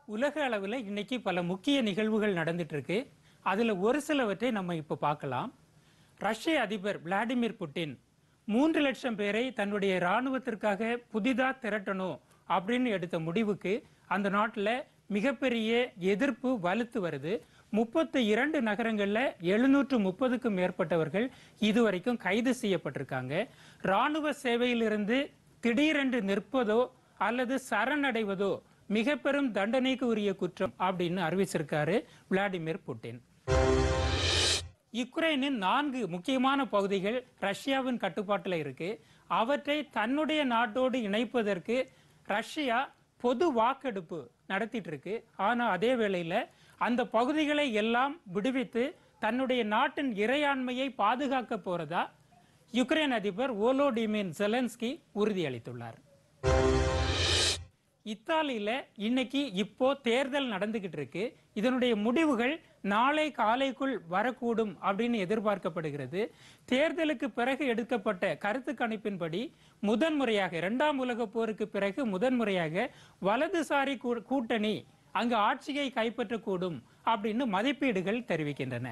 உலக அளவில் இன்னைக்கு பல முக்கிய நிகழ்வுகள் நடந்துட்டு இருக்கு. அதுல ஒரு சிலவற்றை நம்ம இப்ப பார்க்கலாம். ரஷ்ய அதிபர் விளாடிமிர் புட்டின் 3 லட்சம் பேரை தன்னுடைய ராணுவத்திற்காக புதிதா திரட்டணும் அப்படின்னு எடுத்த முடிவுக்கு அந்த நாட்டில் மிகப்பெரிய எதிர்ப்பு வலுத்து வருது. 32 நகரங்கள்ல 730க்கும் மேற்பட்டவர்கள் இதுவரைக்கும் கைது செய்யப்பட்டிருக்காங்க. ராணுவ சேவையிலிருந்து திடீரென்று நிற்பதோ அல்லது சரணடைவதோ மிக பெரும் தண்டனைக்கு உரிய குற்றம் அப்படின்னு அறிவிச்சிருக்காரு விளாடிமிர் புட்டின். யுக்ரைனின் 4 முக்கியமான பகுதிகள் ரஷ்யாவின் கட்டுப்பாட்டில் இருக்கு. அவற்றை தன்னுடைய நாட்டோடு இணைப்பதற்கு ரஷ்யா பொது வாக்கெடுப்பு நடத்திட்டு இருக்கு. ஆனா அதே வேளையில அந்த பகுதிகளை எல்லாம் விடுவித்து தன்னுடைய நாட்டின் இறையாண்மையை பாதுகாக்க போறதா யுக்ரைன் அதிபர் வோலோடிமிர் ஜெலன்ஸ்கி உறுதியளித்துள்ளார். இத்தாலியில இன்னைக்கு இப்போ தேர்தல் நடந்துகிட்டு இருக்கு. இதனுடைய முடிவுகள் நாளை காலைக்குள் வரக்கூடும் அப்படின்னு எதிர்பார்க்கப்படுகிறது. தேர்தலுக்கு பிறகு எடுக்கப்பட்ட கருத்து கணிப்பின்படி முதன்முறையாக 2ஆம் உலக போருக்கு பிறகு முதன்முறையாக வலதுசாரி கூட்டணி அங்கு ஆட்சியை கைப்பற்றக்கூடும் அப்படின்னு மதிப்பீடுகள் தெரிவிக்கின்றன.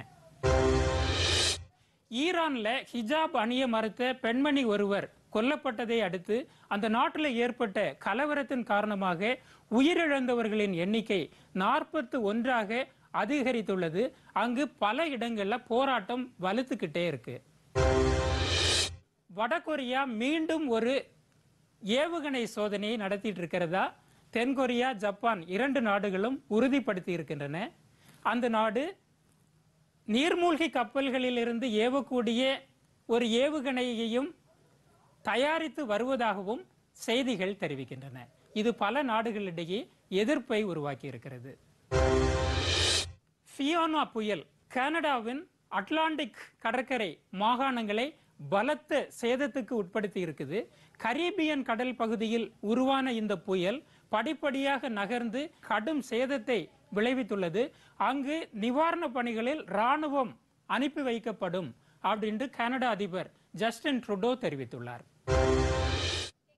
ஈரான்ல ஹிஜாப் அணிய மறுத்த பெண்மணி ஒருவர் கொல்லப்பட்டதை அடுத்து அந்த நாட்டில் ஏற்பட்ட கலவரத்தின் காரணமாக உயிரிழந்தவர்களின் எண்ணிக்கை 41ஆக அதிகரித்துள்ளது. அங்கு பல இடங்கள்ல போராட்டம் வலுத்துக்கிட்டே இருக்கு. வடகொரியா மீண்டும் ஒரு ஏவுகணை சோதனையை நடத்திட்டு இருக்கிறதா தென்கொரியா ஜப்பான் 2 நாடுகளும் உறுதிப்படுத்தி இருக்கின்றன. அந்த நாடு நீர்மூழ்கி கப்பல்களில் இருந்து ஏவக்கூடிய ஒரு ஏவுகணையையும் தயாரித்து வருவதாகவும் செய்திகள் தெரிவிக்கின்றன. இது பல நாடுகளிடையே எதிர்ப்பை உருவாக்கி இருக்கிறது. ஃபியோனா புயல் கனடாவின் அட்லாண்டிக் கடற்கரை மாகாணங்களை பலத்த சேதத்துக்கு உட்படுத்தி இருக்குது. கரீபியன் கடல் பகுதியில் உருவான இந்த புயல் படிப்படியாக நகர்ந்து கடும் சேதத்தை விளைவித்துள்ளது. அங்கு நிவாரண பணிகளில் ராணுவம் அனுப்பி வைக்கப்படும் அப்படின்னு கனடா அதிபர் ஜஸ்டின் ட்ரூடோ தெரிவித்துள்ளார்.